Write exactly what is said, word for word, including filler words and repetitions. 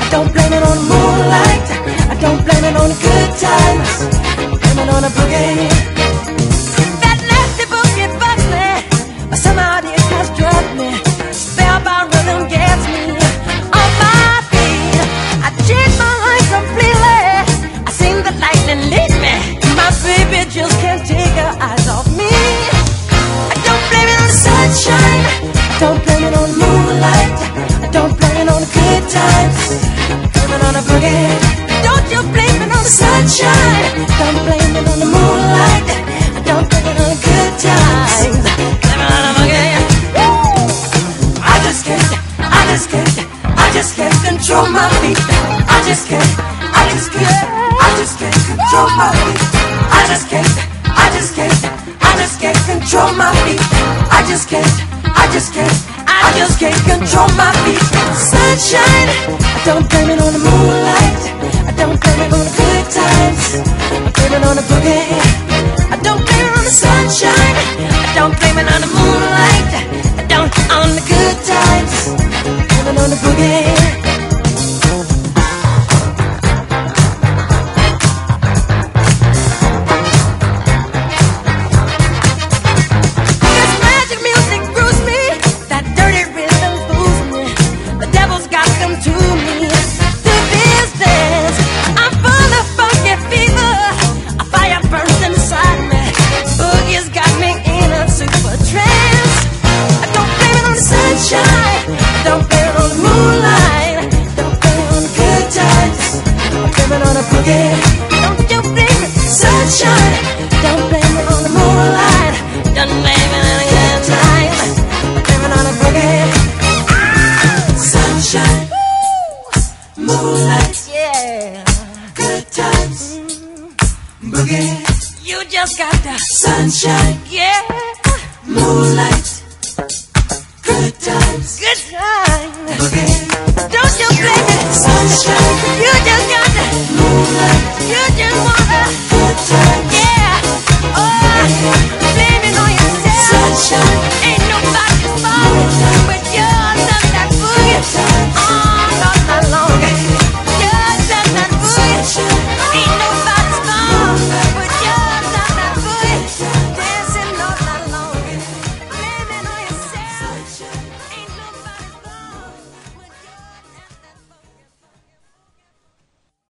don't blame it on the moonlight. I don't blame it on the good times. I blame it on the boogie. That nasty boogie bugs me, but somehow it has drugged me. Spellbound rhythm gets me on my feet. I changed my life completely. I seen the lightning lead me. My baby just can't take her eyes off me. I don't blame it on the sunshine. I don't blame it on the moonlight. I don't blame it on the good times. I blame it on the boogie. Don't you blame it on the sunshine. Don't blame it on the moonlight. I don't blame it on the good times. Blame it on the boogie. I just can't, I just can't, I just can't control my feet. I just can't, I just can't, I just can't control my feet. I just can't, I just can't, I just can't control my feet. I just can't, I just can't, I just can't control my feet. Sunshine, I don't blame it on the moonlight. I don't blame it on the good times. I blame it on the boogie. I don't blame it on the sunshine. I don't blame it on the moonlight. I don't on the good times. I blame it on the boogie. Don't blame it on the moonlight. Don't blame it on the good times. Blame it on the boogie. Don't you blame it, sunshine. Don't blame it on the moonlight. Don't blame it on the good times. Blame it on the boogie. Sunshine, moonlight, yeah, good times, boogie. You just got the sunshine, yeah, moonlight. Good times, good times, boogie.